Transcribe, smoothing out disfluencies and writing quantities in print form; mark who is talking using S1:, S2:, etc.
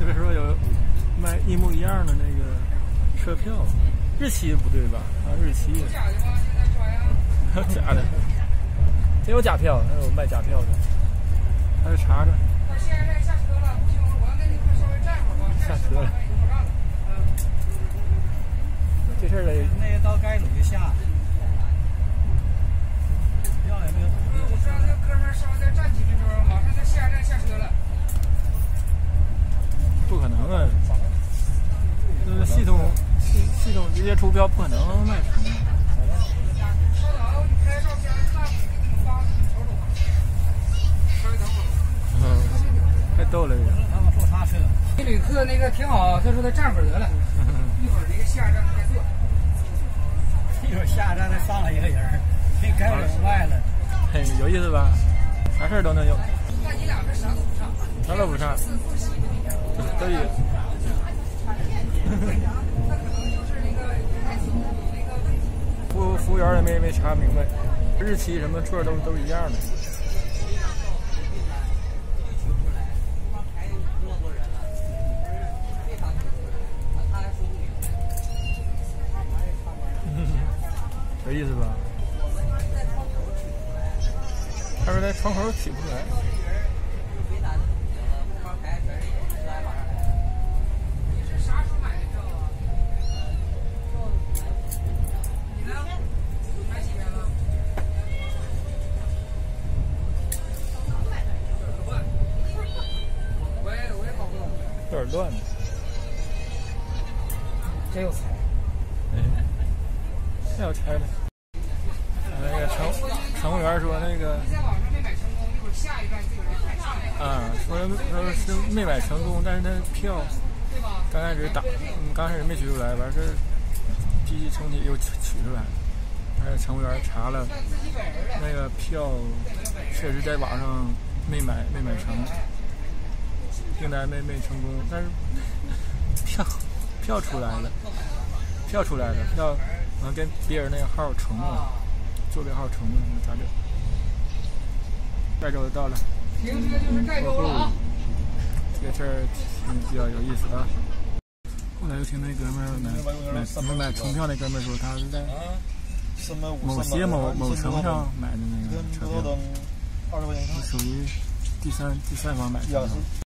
S1: 个时候有卖一模一样的那个车票，日期不对吧？啊，日期还有假的，真有假票，还有卖假票的，还有查查。
S2: 他现在下车了，不行，我要跟你快稍微站会儿吧。
S1: 下车了。这事儿得
S3: 那个到该怎么就下？票也没有。
S2: 我说让那哥们儿稍微再站几分钟，马上就下站下车了。
S1: 不可能啊！这系统直接出票不可能卖成。
S2: 稍等，你拍照片看，给你们发，你瞅瞅吧。稍微等会儿。
S1: 太逗了这个。
S3: 他们坐啥车？
S2: 那旅客那个挺好，他说他站会儿得了，一会儿这个下站再坐。
S3: 一会儿下站再上来一个人，没该往外了。
S1: 嘿，有意思吧？啥事儿都能有。
S2: 那你俩这啥都不上，
S1: 啥都不上，可以。
S2: 那可能就是那个
S1: 服务员也没查明白，日期什么座都一样的。有意思吧？他说在窗口取不出来。
S2: 啥时候买的票啊？你呢？买几天了？我也搞不懂。
S1: 有点乱。
S2: 真有才。
S1: 太有才了。那个乘务员说那个。
S2: 你在网上没买成功，一会儿下一站就有人买上来。
S1: 啊，说是没买成功，但是他票刚开始刚开始没取出来，完事儿继续重启又取出来了。而且乘务员查了，那个票确实在网上没买成，订单没成功，但是票出来了，票跟别人那个号重了，座位号重了，那咋整？盖州就到了。
S2: 停车就是盖州了啊！
S1: 这个事儿比较有意思啊。后来又听那哥们儿买通票，那哥们儿说他是在某城上买的那个车票，属于第三方买的。